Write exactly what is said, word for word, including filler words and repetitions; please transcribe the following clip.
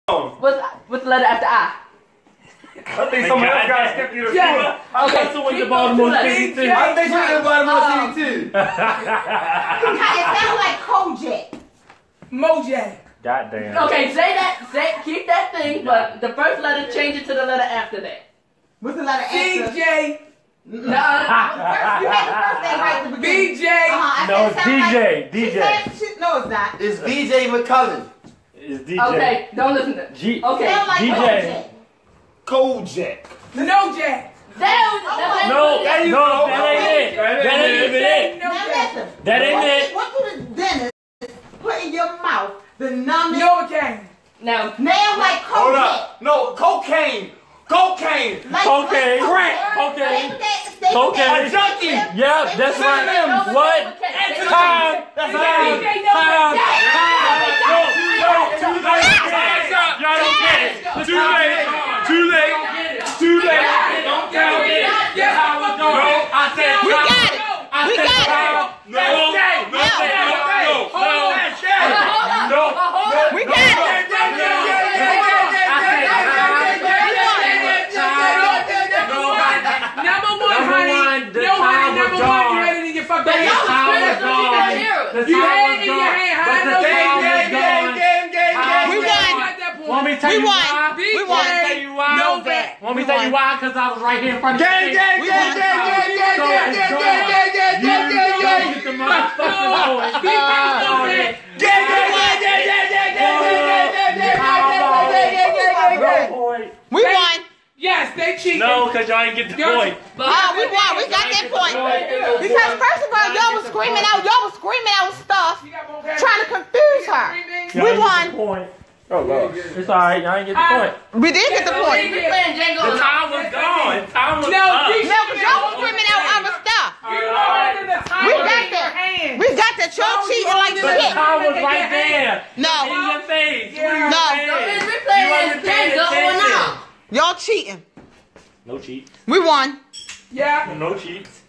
What's, what's the letter after I? I think someone else got to skip you the Yeah. Okay. That's the one the Baltimore City too. I think you're in Baltimore City too. It sounds like Kojak. Mojak. Goddamn. Okay, say that. Say keep that thing, but the first letter change it to the letter after that. What's the letter C after? J. No. First, you had the first thing right at the beginning. B J. Uh-huh. No, it's D J. Like, D J. Said, she, no, it's not. It's V J McCullen. It's D J. Okay, don't listen to. G. Okay. Sound like D J. Kojak. No Jack. That, Oh, No, There you no, go. that ain't it. That ain't even it. No Now Jack. listen. That ain't what it. You, what do the dentist put in your mouth? The numbing. Novocaine. now. Now like Hold Kojak. up. No, cocaine. Cocaine. Like, Cocaine. Like, Cocaine. Cocaine. Cocaine. A junkie. Yeah, that's right. What? Time. That's Time. right. Time. Time. No, no, too late. Y'all don't get it. Too late. Too late. Too late. Don't count it. Yes, Time was gone. No, I said We time. got it. I We said got it. time. No, no, no, no, no, no, no. We got it. Number one, honey. No, honey, number one. You had it in your fucking But hand. y'all was supposed to be the heroes. The You time had was it in your gone. hand. But I the know time you was had gone. We won. Want me to tell We you won. why? We Want won. me to tell you why? No back. Want me We to tell you won. why? Because I was right here in front of you. Gang, gang, We gang, won. gang, gang, gang, So gang, it's gang, gone. gang, gang, gang, You gang, gang, don't gang. get the motherfucking point. Be How right about on it? that. Gang, gang, gang, gang, gang, gang, gang, gang, gang, gang, How about gang, gang, gang, gang, gang, gang. it? No point. We won. Yes, they cheated. No, because y'all ain't get the Y'all- point. Oh, we won. We got that point. Because first of all, y'all was screaming out, y'all was screaming out stuff, You got more cash. trying to confuse her. Y'all We ain't won. get the point. Oh, Lord. It's all right. Y'all ain't get the point. We did get the We point. playing Django. The time was gone. Time was No, up. we- No, because y'all was screaming out other stuff. You know the time We was got in your that. hand. We got that. Y'all cheating like But the shit. time was right there. In No. your face. Yeah. What are you No. saying? We playing You wasn't paying Django or attention. not? Y'all cheating. No cheats. We won. Yeah. No cheats.